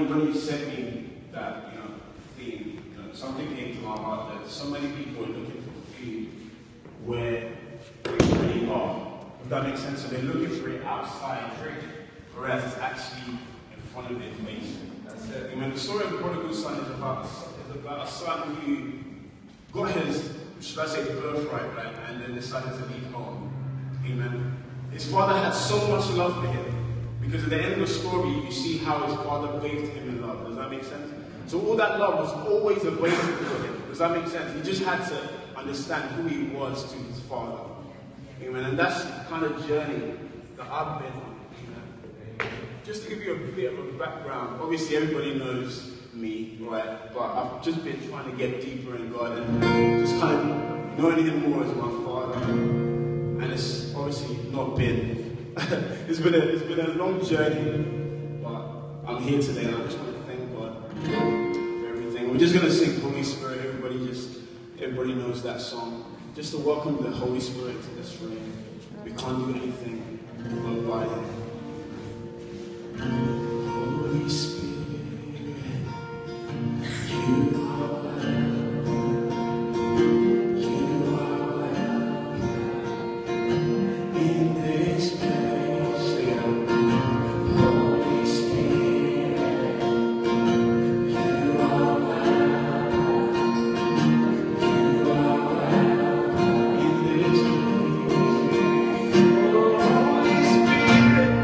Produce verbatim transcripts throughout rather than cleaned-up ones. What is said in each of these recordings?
you, when you sent me that, you know, theme, you know, something came to my heart that so many people are looking for food where they really are. If that makes sense? So they're looking for it outside, whereas it's actually in front of their face. That's it. And when the story of the prodigal son is about, is about a son who got his, should I say, birthright, right, and then decided to leave home. Amen. His father had so much love for him, because at the end of the story, you see how his father bathed him in love. Does that make sense? So all that love was always available for him. Does that make sense? He just had to understand who he was to his father. Amen. And that's the kind of journey that I've been on. Amen. Just to give you a bit of a background, obviously everybody knows me, right? But I've just been trying to get deeper in God and just kind of knowing him more as my father. And it's obviously not been, it's been a, it's been a long journey, but I'm here today and I just want to thank God for everything. We're just going to sing Holy Spirit. Everybody just, everybody knows that song. Just to welcome the Holy Spirit to this room. We can't do anything but by him. Holy Spirit, you are Holy Spirit,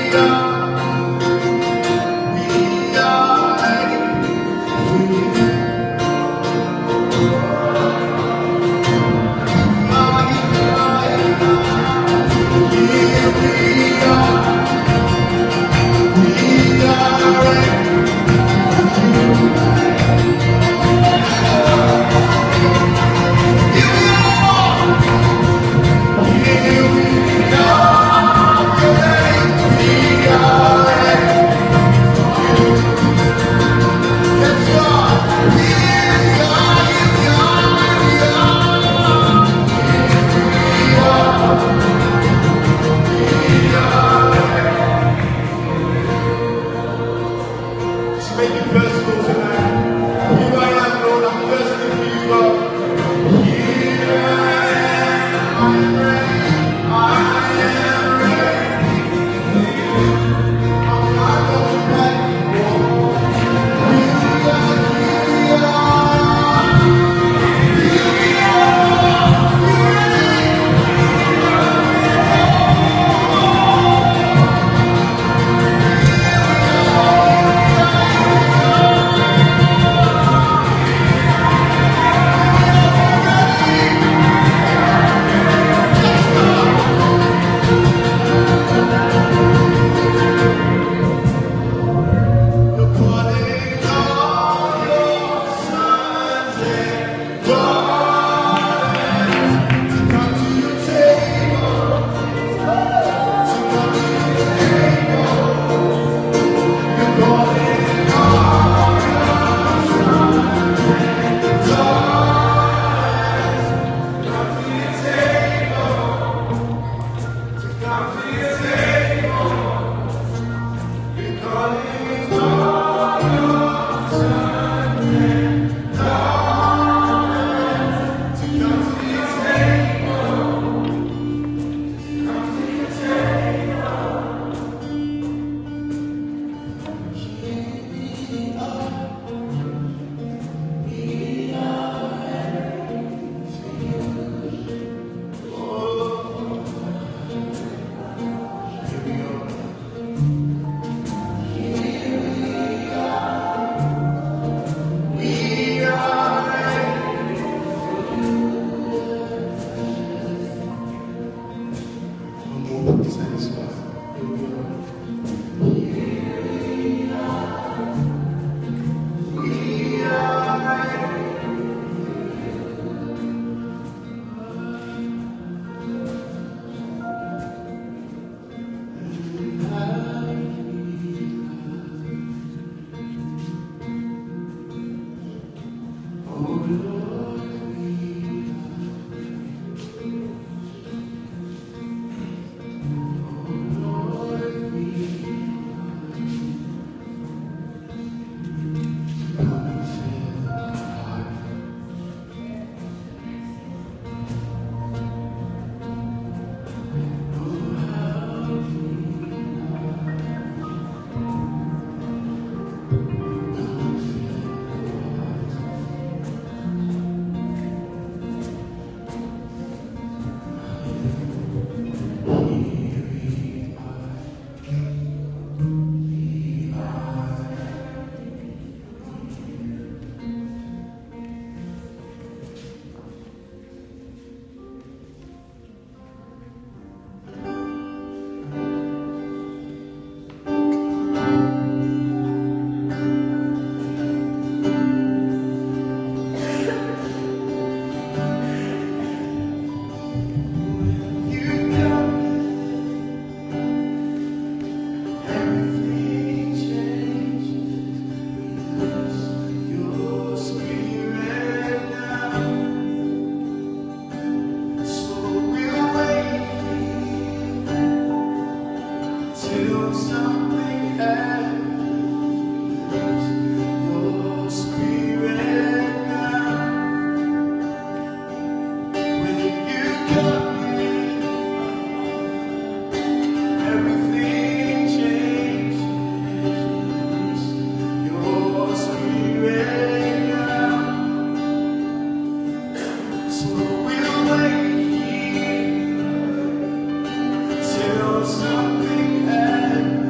Something else.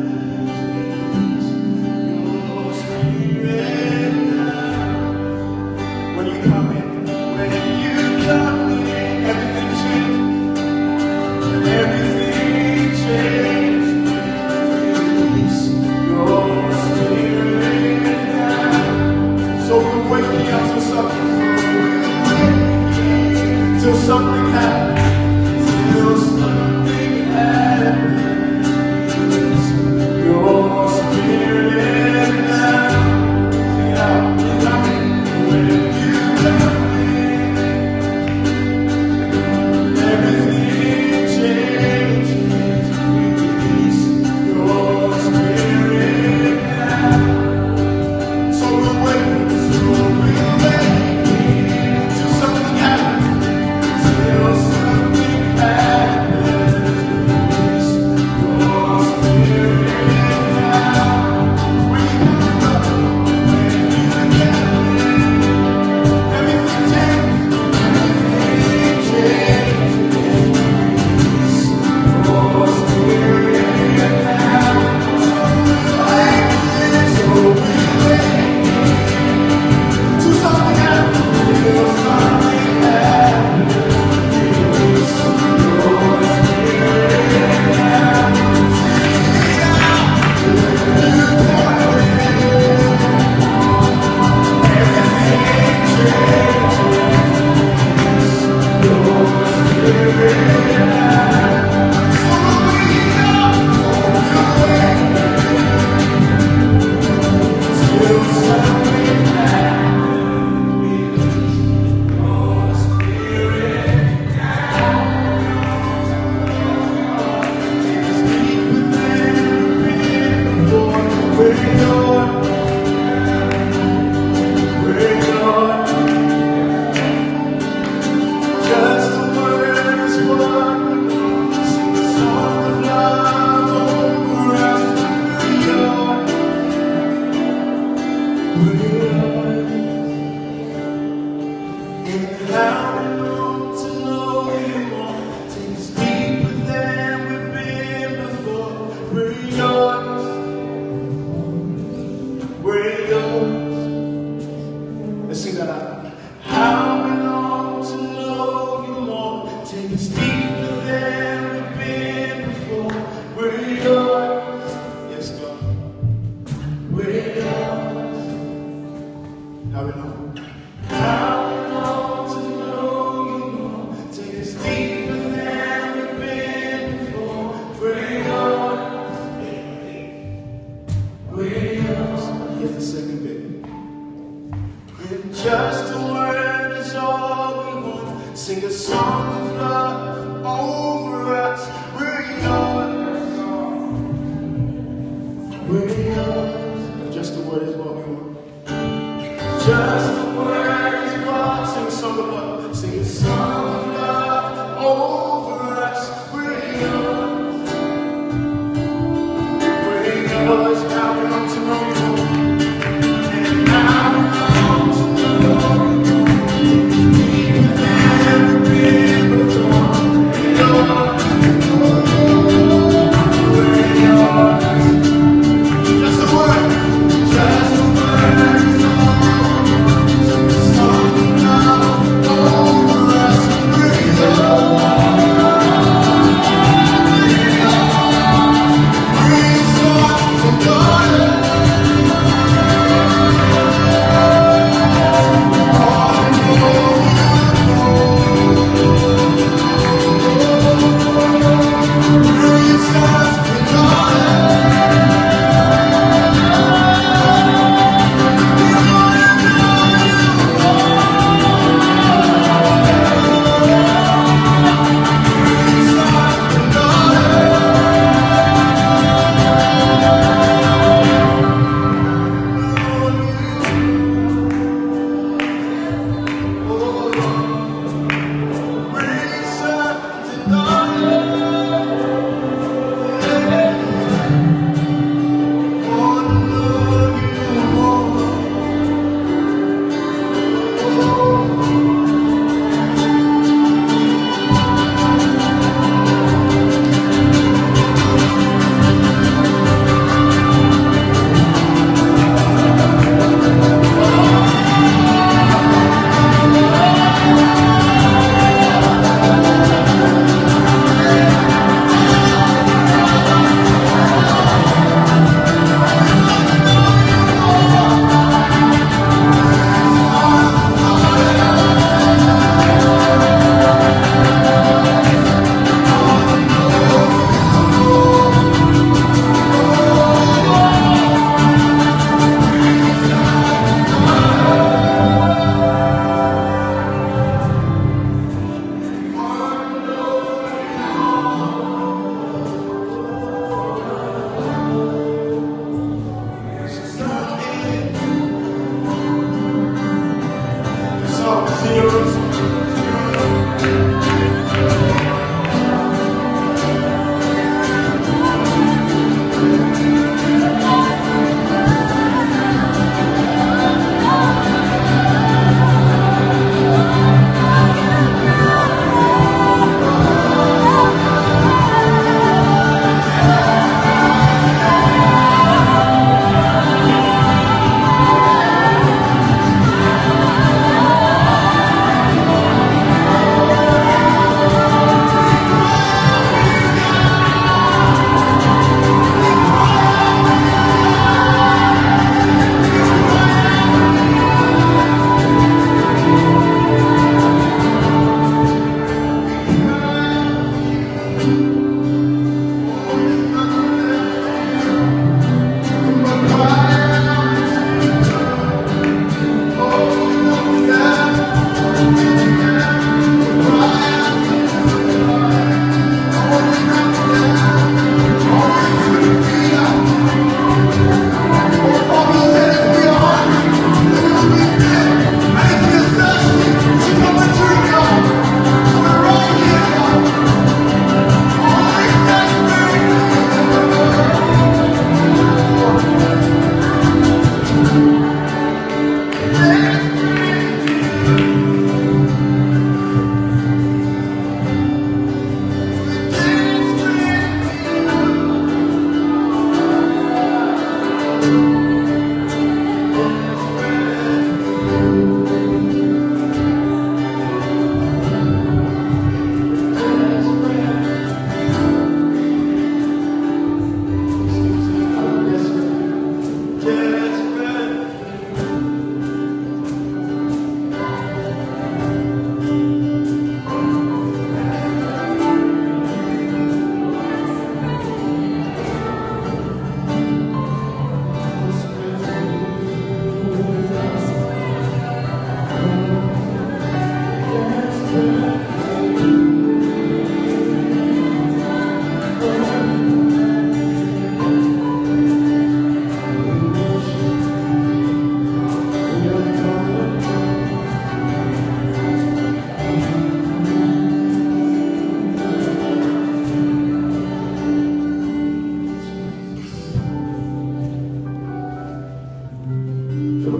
How we know? How we know to know you more. Take us deeper than we've been before. We're yours. We're yours. Here's the second bit. With just a word is all we want. Sing a song of love over us. We're yours. We're yours. Just a word is what we want. Just a word is what. Sing a song of love. Sing a song of love over us. We're yours. We're yours. Now we want to know you. And now we want to know you.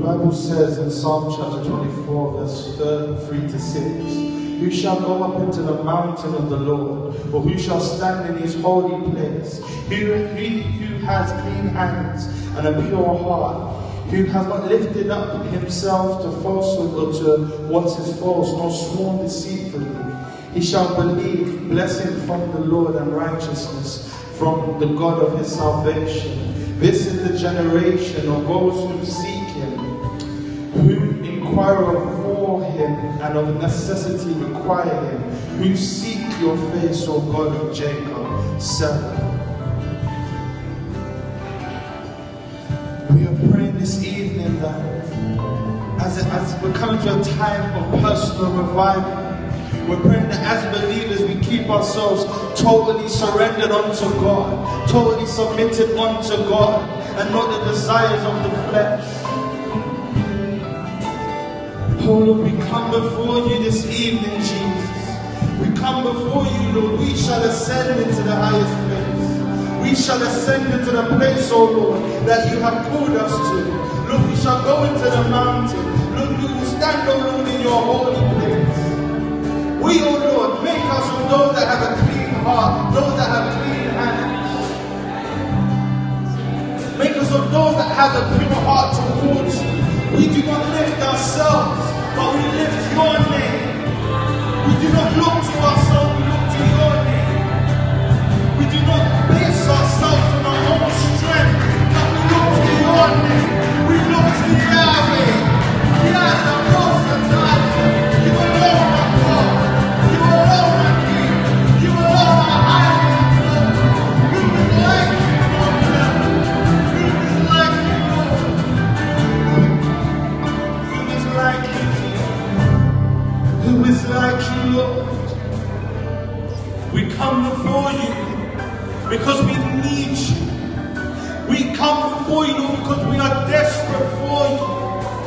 Bible says in Psalm chapter twenty-four, verse three to six, who shall go up into the mountain of the Lord, or who shall stand in his holy place? Who, he who has clean hands and a pure heart, who has not lifted up himself to falsehood or to what is false, nor sworn deceitfully. He shall believe blessing from the Lord and righteousness from the God of his salvation. This is the generation of those who seek him, who inquire for him and of necessity require him, who seek your face, O God of Jacob. Selah. We are praying this evening that as, it, as we're coming to a time of personal revival, we're praying that as believers we keep ourselves totally surrendered unto God, totally submitted unto God, and not the desires of the flesh. Oh Lord, we come before you this evening, Jesus. We come before you, Lord. We shall ascend into the highest place. We shall ascend into the place, oh Lord, that you have called us to. Lord, we shall go into the mountain. Lord, we will stand, oh Lord, in your holy place. We, oh Lord, make us of those that have a clean heart, those that have clean hands. Make us of those that have a pure heart towards you. We do not lift ourselves, but we lift your name. We do not look to ourselves, we look to your name. We do not base ourselves on our own strength, but we look to your name. We look to Yahweh. Yahweh, the most of time. You alone are God. You alone are King. You alone are high and low. Who is like you, Lord? Who is like you, Lord? Who is like you, King? Who is like you, Lord? We come before you because we need you. We come before you, Lord, because we are desperate for you.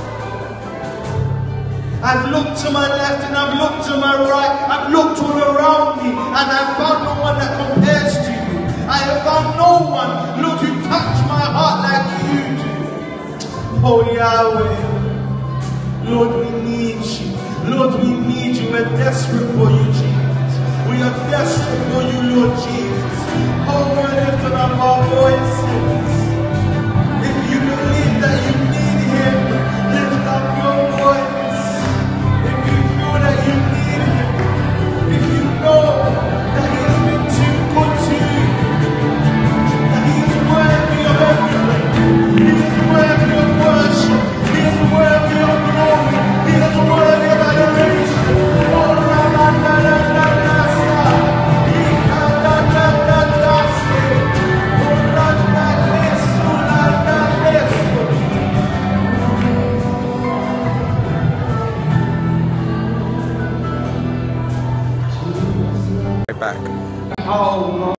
I've looked to my left and I've looked to my right. I've looked all around me and I've found no one that compares to you. I have found no one, Lord, who touched my heart like you do. Oh Yahweh, Lord, we need you. Lord, we need you. We're desperate for you, Jesus. We are desperate for you, Lord Jesus. Oh, we're lifting up our voices. If you believe that you need him, lift up your voice. If you feel that you need him, if you know that he has been too good to you, that he is worthy of everything, he is worthy of worship, he is worthy of glory, he is worthy of adoration. Oh, la la la la la la la, he la la la la la, oh la la this, oh la la this. Right back. Oh,